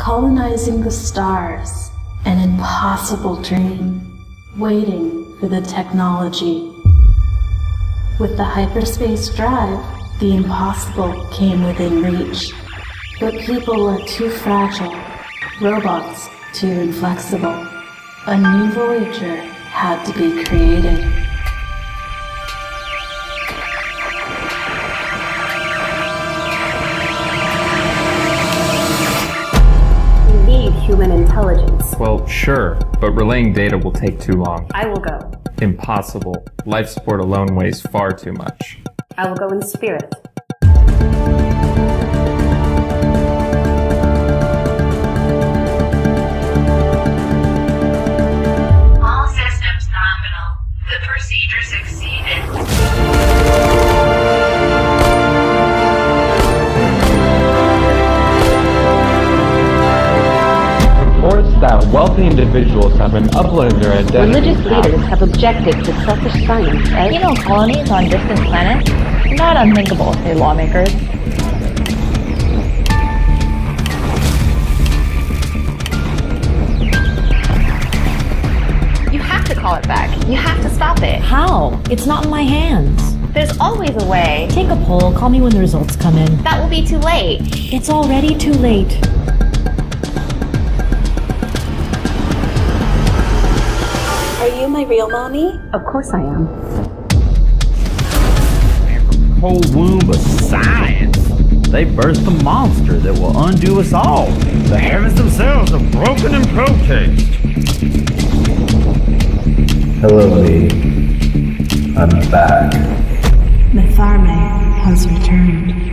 colonizing the stars, an impossible dream, waiting for the technology. With the hyperspace drive, the impossible came within reach. But people were too fragile, robots too inflexible. A new Voyager had to be created. We need human intelligence. Well, sure, but relaying data will take too long. I will go. Impossible. Life support alone weighs far too much. I will go in spirit. All systems nominal. The procedure succeeded. Reports that wealthy individuals have been uploading their identities. Religious leaders have objected to selfish science as Penal colonies on distant planets? Not unthinkable, say lawmakers. You have to call it back. You have to stop it. How? It's not in my hands. There's always a way. Take a poll, call me when the results come in. That will be too late. It's already too late. Are you my real mommy? of course I am. Whole womb of science. They birthed a monster that will undo us all. The heavens themselves are broken in protest. Hello, Lee. I'm back. Metharme has returned.